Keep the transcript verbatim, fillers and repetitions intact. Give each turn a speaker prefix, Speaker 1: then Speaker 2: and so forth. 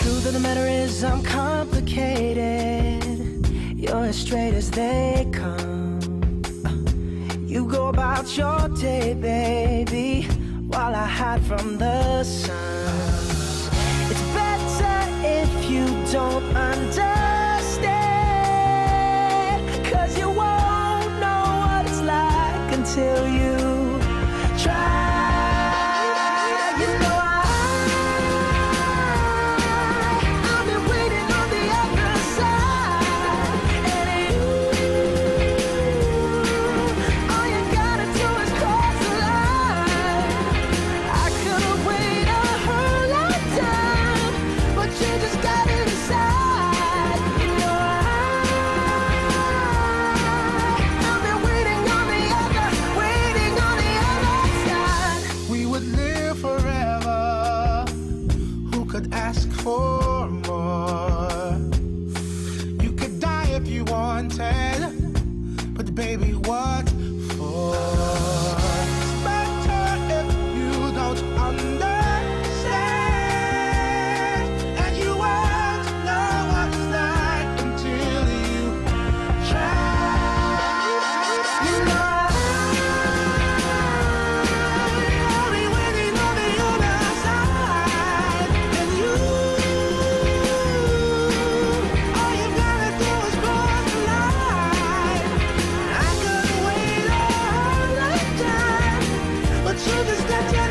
Speaker 1: Truth of the matter is I'm complicated. You're as straight as they come. You go about your day, baby, while I hide from the sun. It's better if you don't understand, 'cause you won't know what it's like until you try. You know I, I've been waiting on the other side, and you, all you gotta do is cross the line. I could've waited a whole lifetime, but you just got inside. You know I, I've been waiting on the other, waiting on the other side.
Speaker 2: We would live forever. Who could ask for more? You could die if you wanted, but baby, what for? It's better if you don't understand, and you won't know what it's like until you try.
Speaker 1: You know
Speaker 2: I'll be waiting on the other side, and you, all you gotta do is cross the line. I could wait a whole lifetime, but you just got to